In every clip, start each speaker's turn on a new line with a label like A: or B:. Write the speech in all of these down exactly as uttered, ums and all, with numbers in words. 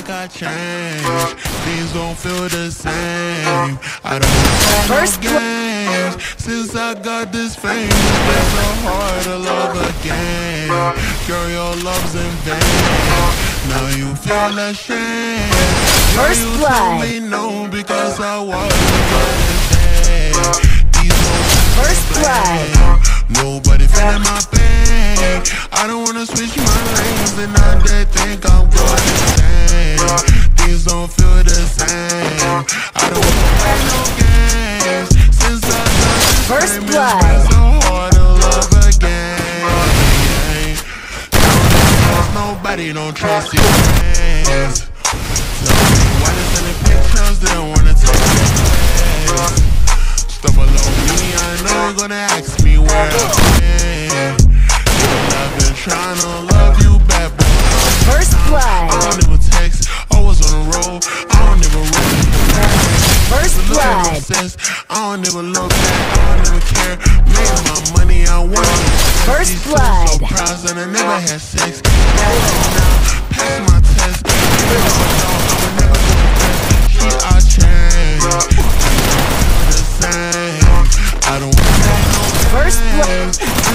A: like I changed. Things don't feel the same. I don't want no games. Since I got this fame, it's been so hard to love again. Girl, your love's in vain. Now you feel ashamed. Girl, you told me no because I wasn't good. First blood. Nobody feeling my pain. I don't wanna switch my lanes, and now they think I'm going insane. Things don't feel the same. I don't wanna play no games. Since I got
B: First
A: this
B: blood.
A: fame, it's so hard to love again. Don't nobody don't trust your hands. Tell me why they sending pictures, they don't wanna take it. Stumble on me, I know you're gonna ask me where I've been. Girl, I've been trying to love you back, but
B: First blood.
A: I don't even text, always on the road. I don't even really
B: First blood.
A: I don't even look back, I don't even care. Make my money, I want it.
B: First
A: These
B: blood.
A: So proud and I never had sex. Now, pass my test. I would never do that. She, I changed. The same. I don't want to say no
B: First blood.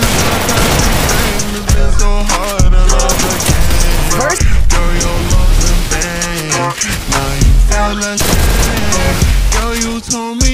A: It's been so hard to love again.
B: First.
A: Girl, your love's in vain. Now you feel ashamed. Girl, you told me